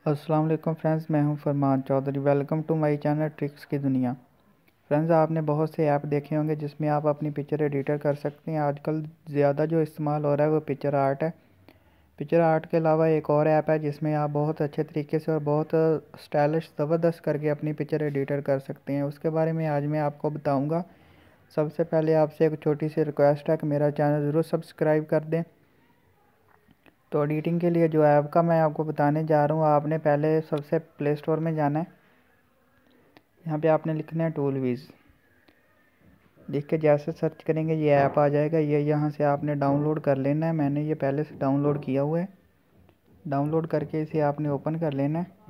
अस्सलाम वालेकुम फ्रेंड्स, मैं हूं Farman Chaudhary. Welcome to my channel tricks की दुनिया। फ्रेंड्स, आपने बहुत से ऐप देखे होंगे जिसमें आप अपनी पिक्चर एडिटर कर सकते हैं। आजकल ज़्यादा जो इस्तेमाल हो रहा है वो पिक्चर आर्ट है। पिक्चर आर्ट के अलावा एक और ऐप है जिसमें आप बहुत अच्छे तरीके से और बहुत स्टाइलिश ज़बरदस्त करके अपनी पिक्चर एडिटर कर सकते हैं। उसके बारे में आज मैं आपको बताऊँगा। सबसे पहले आपसे एक छोटी सी रिक्वेस्ट है कि मेरा चैनल ज़रूर सब्सक्राइब कर दें। तो एडिटिंग के लिए जो ऐप का मैं आपको बताने जा रहा हूँ, आपने पहले सबसे प्ले स्टोर में जाना है। यहाँ पे आपने लिखना है टूलविज़। लिख के जैसे सर्च करेंगे ये ऐप आ जाएगा। ये यहाँ से आपने डाउनलोड कर लेना है। मैंने ये पहले से डाउनलोड किया हुआ है। डाउनलोड करके इसे आपने ओपन कर लेना है।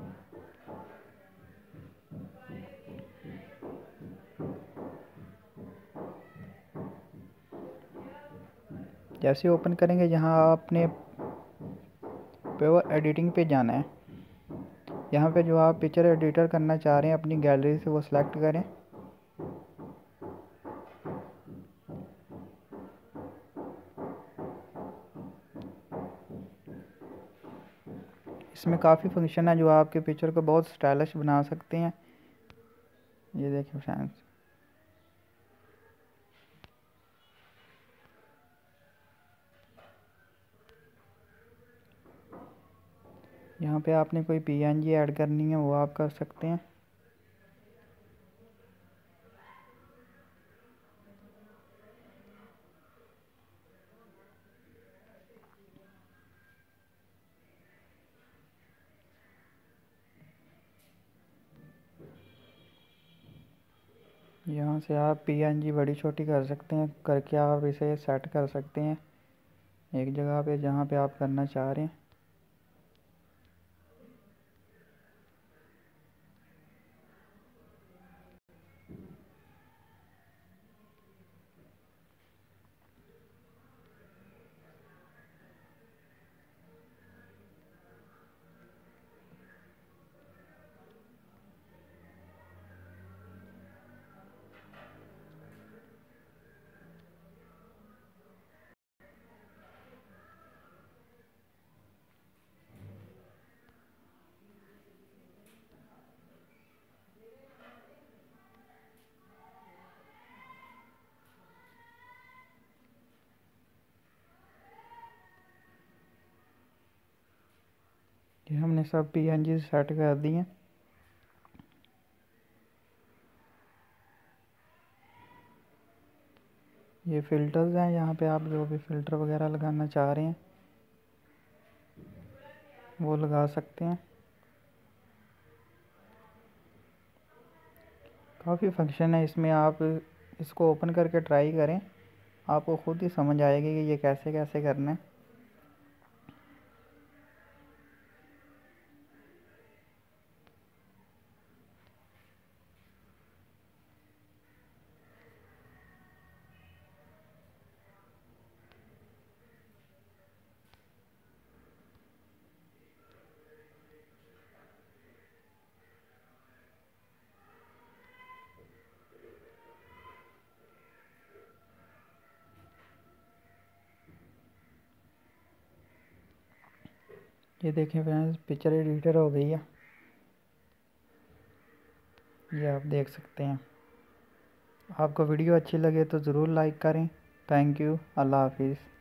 जैसे ओपन करेंगे यहाँ आपने प्योर एडिटिंग पे जाना है। यहाँ पे जो आप पिक्चर एडिटर करना चाह रहे हैं अपनी गैलरी से वो सिलेक्ट करें। इसमें काफ़ी फंक्शन है जो आपके पिक्चर को बहुत स्टाइलिश बना सकते हैं। ये देखिए फ्रेंड्स, यहाँ पे आपने कोई पीएनजी ऐड करनी है वो आप कर सकते हैं। यहाँ से आप पीएनजी बड़ी छोटी कर सकते हैं, करके आप इसे सेट कर सकते हैं एक जगह पे जहाँ पे आप करना चाह रहे हैं। ये हमने सब पीएनजी सेट कर दिए। ये फ़िल्टर्स हैं, यहाँ पे आप जो भी फ़िल्टर वगैरह लगाना चाह रहे हैं वो लगा सकते हैं। काफ़ी फंक्शन है इसमें, आप इसको ओपन करके ट्राई करें, आपको खुद ही समझ आएगी कि ये कैसे कैसे करना है। ये देखें फ्रेंड्स, पिक्चर एडिटर हो गई है। ये आप देख सकते हैं। आपको वीडियो अच्छी लगे तो ज़रूर लाइक करें। Thank you. अल्लाह हाफिज़।